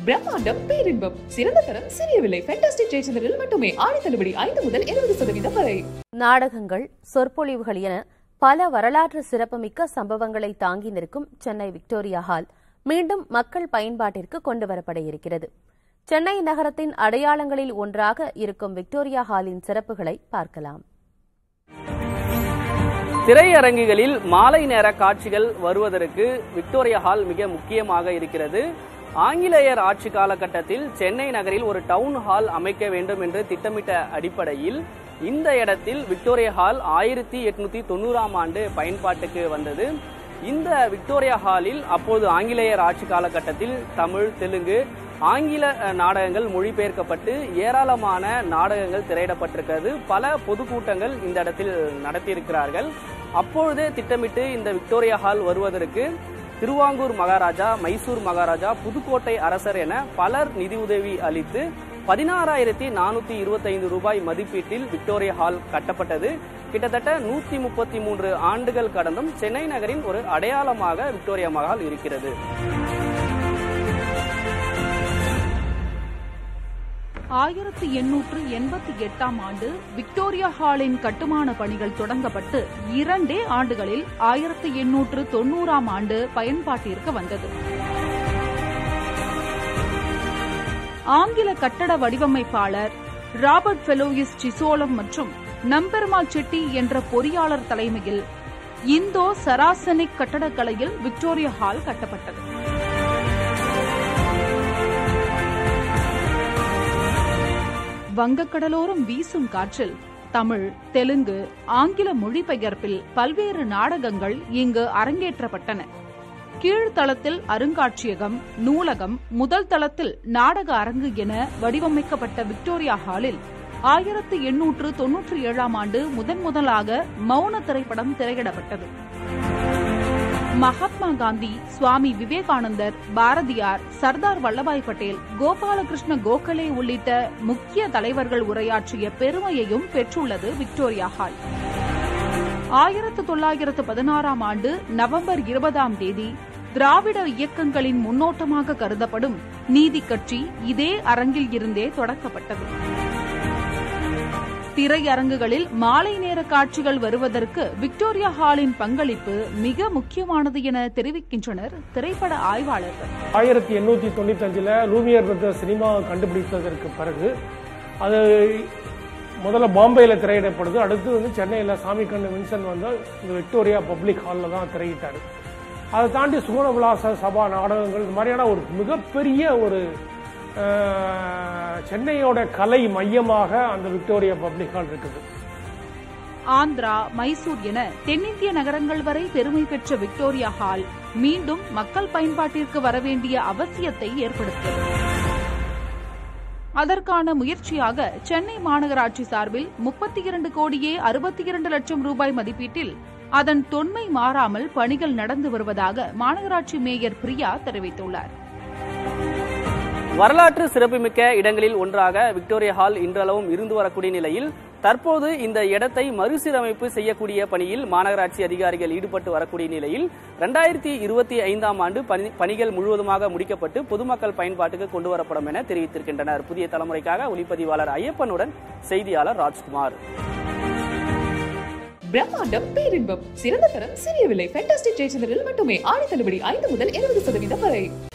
பிரம்மாண்டம் பேரின்பம் சிறந்த தரம் சிறிய விலை ஃபேண்டாஸ்டிக் ஜெயச்சந்திரில் மட்டுமே ஆடி தள்ளுபடி 5 முதல் 20% வரை. நாடகங்கள், சொற்பொழிவுகள் என பல வரலாற்று சிறப்புமிக்க சம்பவங்களை தாங்கி நிற்கும் சென்னை விக்டோரியா ஹால் மீண்டும் மக்கள் பயன்பாட்டிற்கு கொண்டுவரப்பட இருக்கிறது. சென்னை நகரத்தின் அடையாளங்களில் ஒன்றாக இருக்கும் விக்டோரியா ஹாலின் சிறப்புகளை பார்க்கலாம். திரையரங்குகளில் மாலை நேர காட்சிகள் வருவதற்கு விக்டோரியா ஹால் மிக முக்கியமாக இருக்கிறது. ஆங்கிலேயர் ஆட்சி காலகட்டத்தில் சென்னை நகரில் ஒரு டவுன் ஹால் அமைக்க வேண்டும் என்று திட்டமிட்ட அடிப்படையில் இந்த இடத்தில் விக்டோரியா ஹால் 1890ஆம் ஆண்டு பயன்பாட்டுக்கு வந்தது. இந்த விக்டோரியா ஹாலில் அப்போது ஆங்கிலேயர் ஆட்சி காலகட்டத்தில் தமிழ், தெலுங்கு, ஆங்கில நாடகங்கள் மொழிபெயர்க்கப்பட்டு ஏராளமான நாடகங்கள் திரையிடப்பட்டிருக்கிறது. பல பொதுக்கூட்டங்கள் இந்த இடத்தில் நடத்தியிருக்கிறார்கள். அப்பொழுதே திட்டமிட்டு இந்த விக்டோரியா ஹால் வருவதற்கு திருவாங்கூர் மகாராஜா, மைசூர் மகாராஜா, புதுக்கோட்டை அரசர் என பலர் நிதியுதவி அளித்து 16,425 ரூபாய் மதிப்பீட்டில் விக்டோரியா ஹால் கட்டப்பட்டது. கிட்டத்தட்ட 133 ஆண்டுகள் கடந்தும் சென்னை நகரின் ஒரு அடையாளமாக விக்டோரியா ஹால் இருக்கிறது. 1888ஆம் ஆண்டு விக்டோரியா ஹாலின் கட்டுமான பணிகள் தொடங்கப்பட்டு 2 ஆண்டுகளில் 1890ஆம் ஆண்டு பயன்பாட்டிற்கு வந்தது. ஆங்கில கட்டட வடிவமைப்பாளர் ராபர்ட் ஃபெலோயிஸ் சிசோலம் மற்றும் நம்பெருமாள் செட்டி என்ற பொறியாளர் தலைமையில் இந்தோ சராசனிக் கட்டடக்கலையில் விக்டோரியா ஹால் கட்டப்பட்டது. வங்கக்கடலோரம் வீசும் காற்றில் தமிழ், தெலுங்கு, ஆங்கில மொழிபெயர்ப்பில் பல்வேறு நாடகங்கள் இங்கு அரங்கேற்றப்பட்டன. கீழ்த்தளத்தில் அருங்காட்சியகம், நூலகம், முதல் தளத்தில் நாடக அரங்கு என வடிவமைக்கப்பட்ட விக்டோரியா ஹாலில் 1897ஆம் ஆண்டு முதலாக மௌன திரைப்படம் திரையிடப்பட்டது. மகாத்மா காந்தி, சுவாமி விவேகானந்தர், பாரதியார், சர்தார் வல்லபாய் பட்டேல், கோபாலகிருஷ்ண கோகலே உள்ளிட்ட முக்கிய தலைவர்கள் உரையாற்றிய பெருமையையும் பெற்றுள்ளது விக்டோரியா ஹால். 1916ஆம் ஆண்டு நவம்பர் 20ஆம் தேதி திராவிட இயக்கங்களின் முன்னோட்டமாக கருதப்படும் நீதி கட்சி இதே அரங்கில் இருந்தே தொடக்கப்பட்டது. திரையரங்குகளில் மாலை நேர காட்சிகள் வருவதற்கு விக்டோரியா ஹாலின் பங்களிப்பு மிக முக்கியமானது என தெரிவிக்கின்றனர் திரைப்பட ஆய்வாளர்கள். 1895 லூமியர் பிரதர்ஸ் சினிமா கண்டுபிடித்ததற்கு பிறகு அது முதல்ல பாம்பேயில் திரையிடப்படுது. அடுத்து சென்னையில் சாமிக்கண்ணு வின்சன் இந்த விக்டோரியா பப்ளிக் ஹாலில் தான் திரையிட்டார். அதை தாண்டி சுகுணவிலாச சபா நாடகங்கள் இந்த மாதிரியான ஒரு மிகப்பெரிய ஒரு சென்னையோட கலை மையமாக அந்த விக்டோரியா பப்ளிக் ஹால் இருக்குது. ஆந்திரா, மைசூர் என தென்னிந்திய நகரங்கள் வரை பெருமை பெற்ற விக்டோரியா ஹால் மீண்டும் மக்கள் பயன்பாட்டிற்கு வரவேண்டிய அவசியத்தை ஏற்படுத்தியது. அதற்கான முயற்சியாக சென்னை மாநகராட்சி சார்பில் 32 கோடியே 62 லட்சம் ரூபாய் மதிப்பீட்டில் அதன் தொன்மை மாறாமல் பணிகள் நடந்து வருவதாக மாநகராட்சி மேயர் பிரியா தெரிவித்துள்ளார். வரலாற்று சிறப்புமிக்க இடங்களில் ஒன்றாக விக்டோரியா ஹால் இன்றளவும் இருந்து வரக்கூடிய நிலையில் தற்போது இந்த இடத்தை மறுசீரமைப்பு செய்யக்கூடிய பணியில் மாநகராட்சி அதிகாரிகள் ஈடுபட்டு வரக்கூடிய நிலையில் 2025ஆம் ஆண்டு பணிகள் முழுவதுமாக முடிக்கப்பட்டு பொதுமக்கள் பயன்பாட்டுக்கு கொண்டுவரப்படும் என தெரிவித்திருக்கின்றனர். புதிய தலைமுறைக்காக ஒளிப்பதிவாளர் ஐயப்பனுடன் செய்தியாளர் ராஜ்குமார். பிரம்மாண்டம் பேரின்பம் சிறந்த தரம் சிறிய விலை ஃபேண்டாஸ்டிக் ஜெயச்சந்திரில் மட்டுமே ஆடி தள்ளுபடி 5 முதல் 20% வரை.